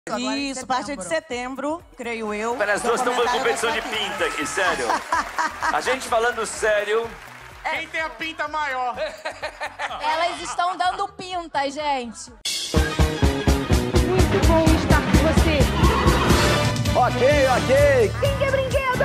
Isso, a partir de setembro, creio eu. Pera, as duas estão fazendo competição de pinta aqui, sério. A gente falando sério. Quem tem a pinta maior? Elas estão dando pinta, gente. Muito bom estar com você. Ok. Quem quer brinquedo?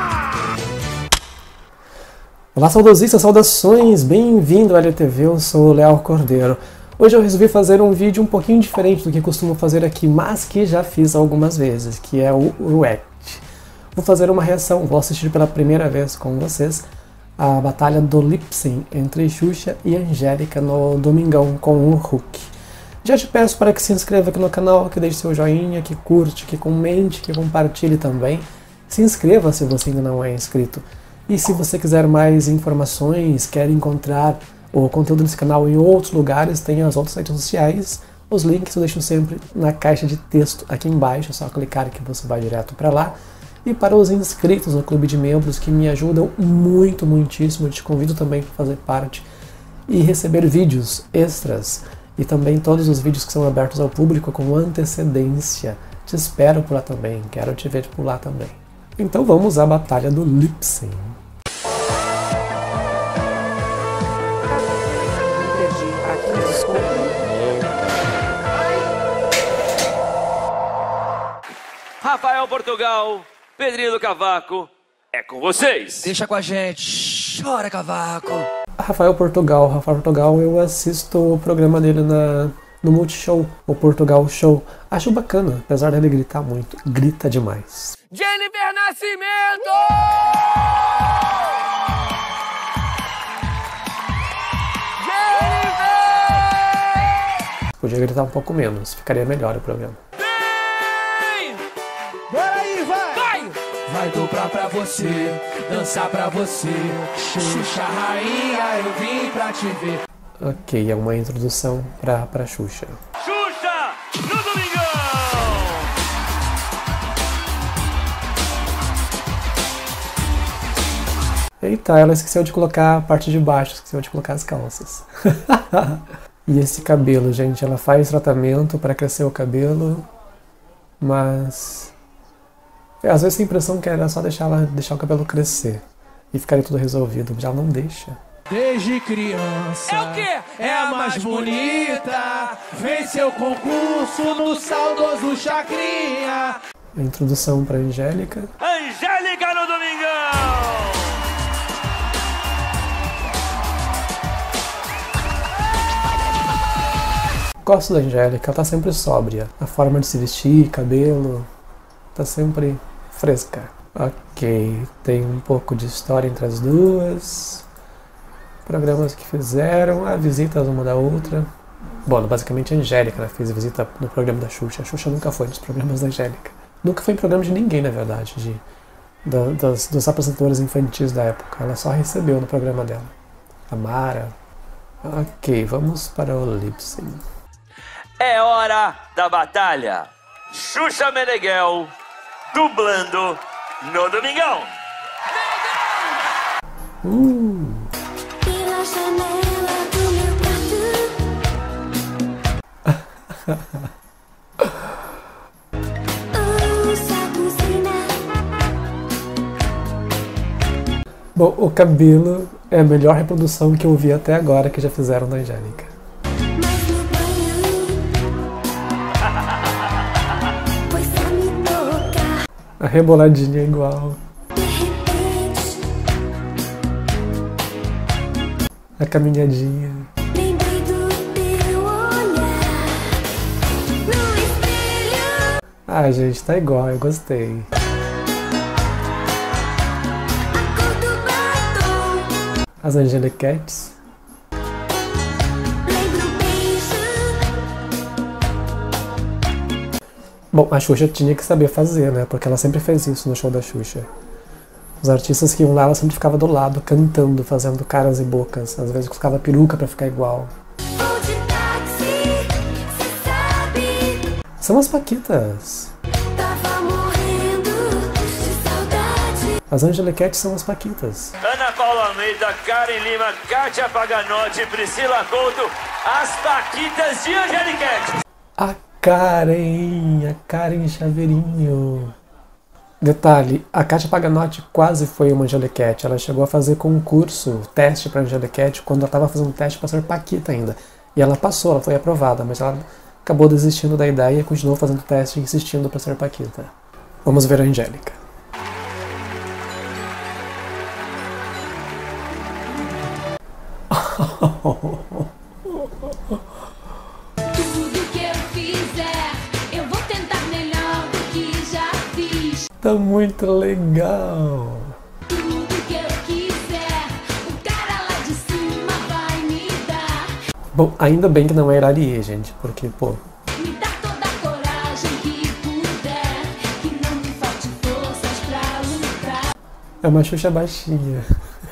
Olá, saudosistas, saudações, bem-vindo à LTV, eu sou o Léo Cordeiro. Hoje eu resolvi fazer um vídeo um pouquinho diferente do que costumo fazer aqui, mas que já fiz algumas vezes, que é o React. Vou fazer uma reação, vou assistir pela primeira vez com vocês a batalha do Lip Sync entre Xuxa e Angélica no Domingão com o Hulk. Já te peço para que se inscreva aqui no canal, que deixe seu joinha, que curte, que comente, que compartilhe também. Se inscreva se você ainda não é inscrito. E se você quiser mais informações, quer encontrar o conteúdo desse canal em outros lugares, tem as outras redes sociais. Os links eu deixo sempre na caixa de texto aqui embaixo, é só clicar que você vai direto para lá. E para os inscritos no clube de membros que me ajudam muito, muitíssimo, eu te convido também para fazer parte e receber vídeos extras e também todos os vídeos que são abertos ao público com antecedência. Te espero por lá também, quero te ver por lá também. Então vamos à batalha do Lip Sync. Rafael Portugal, Pedrinho do Cavaco, é com vocês. Deixa com a gente. Chora, Cavaco. Rafael Portugal, eu assisto o programa dele no Multishow, o Portugal Show. Acho bacana, apesar dele gritar muito, grita demais. Jennifer Nascimento! Podia gritar um pouco menos, ficaria melhor o programa. Bora aí, vai! Vai dobrar pra você, dançar pra você. Xuxa rainha, eu vim pra te ver. Ok, é uma introdução pra Xuxa. Xuxa no Domingão! Eita, ela esqueceu de colocar a parte de baixo, esqueceu de colocar as calças. E esse cabelo, gente, ela faz tratamento pra crescer o cabelo, mas às vezes tem a impressão que era só deixar o cabelo crescer e ficaria tudo resolvido, já não deixa. Desde criança É o quê? é a mais bonita. Venceu concurso no saudoso Chacrinha. A introdução pra Angélica. Angélica no Domingão! Gosto da Angélica, ela tá sempre sóbria. A forma de se vestir, cabelo, tá sempre fresca. Ok, tem um pouco de história entre as duas. Programas que fizeram, visitas uma da outra. Bom, basicamente a Angélica, né, fez a visita no programa da Xuxa. A Xuxa nunca foi nos programas da Angélica. Nunca foi em programa de ninguém, na verdade, dos apresentadores infantis da época. Ela só recebeu no programa dela. A Mara. Ok, vamos para o Lip Sync. É hora da batalha. Xuxa Meneghel dublando no Domingão. Pela janela do meu quarto. Ouça a buzina. Bom, o cabelo é a melhor reprodução que eu vi até agora que já fizeram da Angélica. Mas no banho, pois a me tocar. A reboladinha é igual. De repente, A caminhadinha. lembrei do teu olhar. No espelho, Ah, gente, tá igual, eu gostei. a cor do batom. As Angeliquettes. Lembro o beijo. Bom, a Xuxa tinha que saber fazer, né? Porque ela sempre fez isso no show da Xuxa. Os artistas que iam lá, ela sempre ficava do lado, cantando, fazendo caras e bocas. Às vezes colocava peruca pra ficar igual. Vou de táxi, cê sabe. São as Paquitas. Tava morrendo de saudade. As Angeliquettes são as Paquitas. Ana Paula Almeida, Karen Lima, Kátia Paganotti, Priscila Couto, as Paquitas de Angeliquete. Karen Chaveirinho. Detalhe, a Kátia Paganotti quase foi uma Angeliquete. Ela chegou a fazer concurso, teste para Angeliquete, quando ela estava fazendo teste para ser Paquita ainda. E ela passou, ela foi aprovada, mas ela acabou desistindo da ideia e continuou fazendo teste, insistindo para ser Paquita. Vamos ver a Angélica. Tudo que eu fizer, eu vou tentar melhor do que já fiz. Tá muito legal. Tudo que eu quiser, o cara lá de cima vai me dar. Bom, ainda bem que não é Irarie, gente, porque, pô... Me dá toda a coragem que puder, que não me falte forças pra lutar. É uma Xuxa baixinha.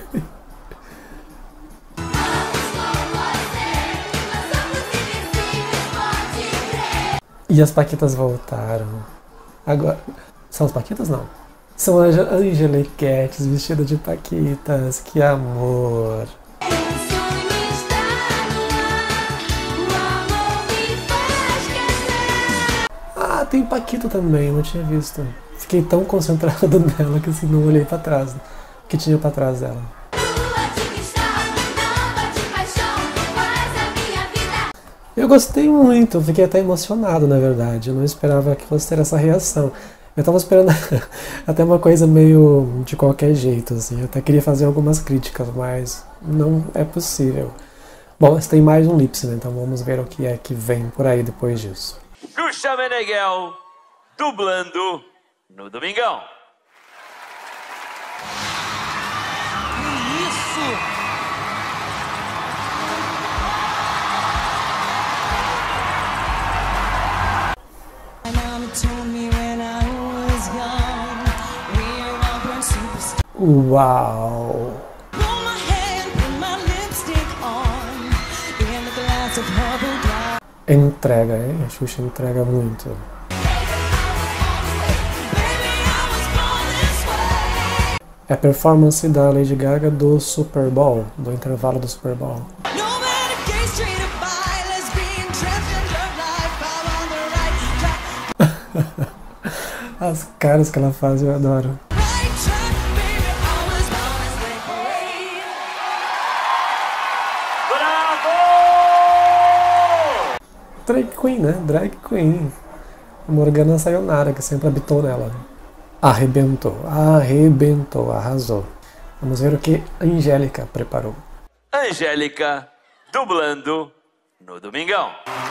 E as Paquitas voltaram. Agora... São as Paquitas? Não. São as Angeliquetes vestidas de Paquitas. Que amor. O sonho está no ar, o amor me faz crescer. Ah, tem Paquita também, não tinha visto. Fiquei tão concentrado nela que assim, não olhei pra trás. O que tinha pra trás dela. Lua de cristal, nova de paixão, faz a minha vida. Eu gostei muito, fiquei até emocionado, na verdade. Eu não esperava que fosse ter essa reação. Eu tava esperando até uma coisa meio de qualquer jeito, assim. Eu até queria fazer algumas críticas, mas não é possível. Bom, tem mais um lip sync, então vamos ver o que é que vem por aí depois disso. Xuxa Meneghel, dublando no Domingão. Uau! Entrega, hein? A Xuxa entrega muito. É a performance da Lady Gaga do Super Bowl, do intervalo do Super Bowl. As caras que ela faz, eu adoro. Drag Queen, né? Drag Queen. Morgana Sayonara, que sempre habitou nela. Arrebentou, arrasou. Vamos ver o que a Angélica preparou. Angélica, dublando no Domingão.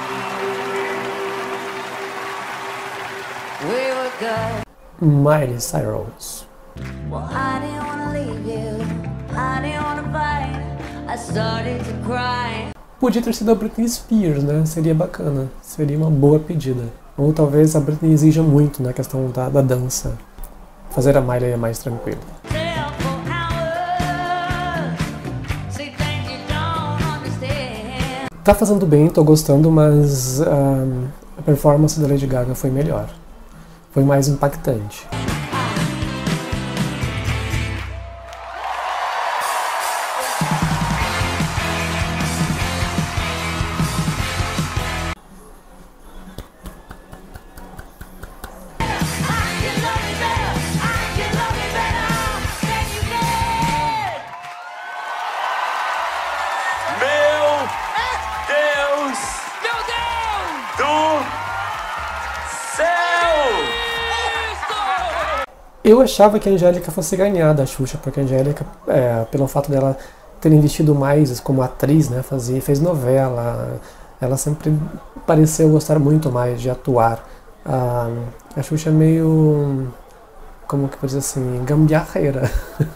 Miley Cyrus. Well, I didn't wanna leave you, I didn't wanna fight, I started to cry. Podia ter sido a Britney Spears, né? Seria bacana. Seria uma boa pedida. Ou talvez a Britney exija muito na questão da dança. Fazer a Miley é mais tranquilo. Tá fazendo bem, tô gostando, mas a performance da Lady Gaga foi melhor. Foi mais impactante. Eu achava que a Angélica fosse ganhar da Xuxa, porque a Angélica, pelo fato dela ter investido mais como atriz, né, fez novela, ela sempre pareceu gostar muito mais de atuar. A Xuxa é meio, como que pode dizer assim, gambiarreira.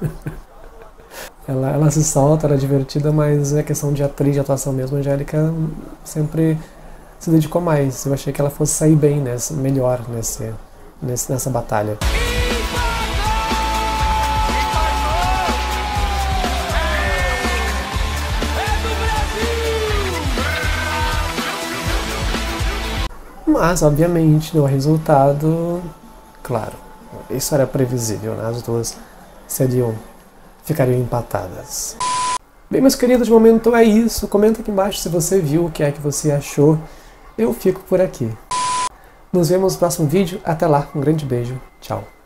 ela se solta, ela é divertida, mas é questão de atriz, de atuação mesmo. A Angélica sempre se dedicou mais. Eu achei que ela fosse sair bem, melhor nessa batalha. Mas, obviamente, no resultado, claro, isso era previsível, né? As duas ficariam empatadas. Bem, meus queridos, de momento é isso. Comenta aqui embaixo se você viu, o que é que você achou. Eu fico por aqui. Nos vemos no próximo vídeo. Até lá, um grande beijo. Tchau.